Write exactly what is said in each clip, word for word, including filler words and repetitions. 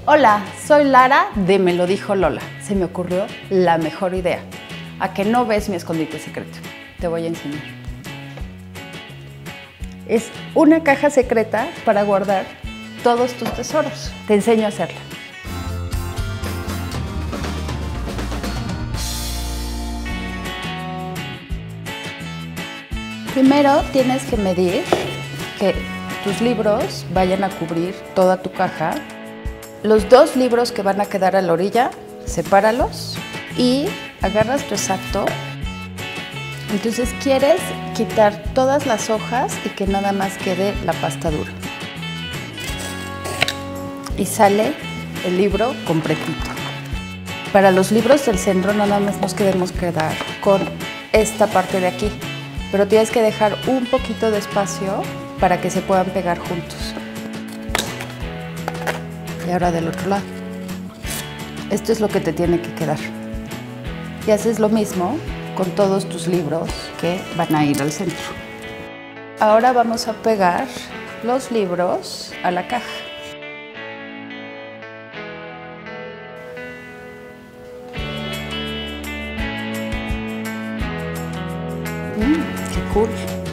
Hola, soy Lara de Me lo dijo Lola. Se me ocurrió la mejor idea. ¿A que no ves mi escondite secreto? Te voy a enseñar. Es una caja secreta para guardar todos tus tesoros. Te enseño a hacerla. Primero tienes que medir que tus libros vayan a cubrir toda tu caja. Los dos libros que van a quedar a la orilla, sepáralos y agarras tu exacto. Entonces quieres quitar todas las hojas y que nada más quede la pasta dura. Y sale el libro completito. Para los libros del centro nada más nos queremos quedar con esta parte de aquí, pero tienes que dejar un poquito de espacio para que se puedan pegar juntos. Y ahora del otro lado. Esto es lo que te tiene que quedar. Y haces lo mismo con todos tus libros que van a ir al centro. Ahora vamos a pegar los libros a la caja. Mm, ¡qué cool!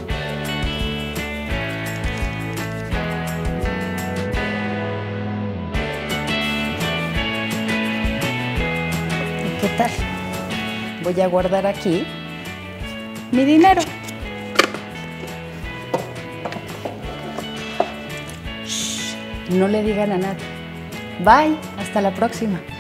¿Qué tal? Voy a guardar aquí mi dinero. Shh, no le digan a nadie. Bye, hasta la próxima.